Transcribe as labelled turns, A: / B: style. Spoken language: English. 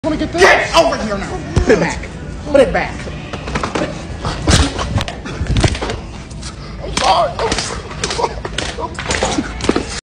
A: Want to get this? Get over here now. Put it back. Put it back. I'm sorry.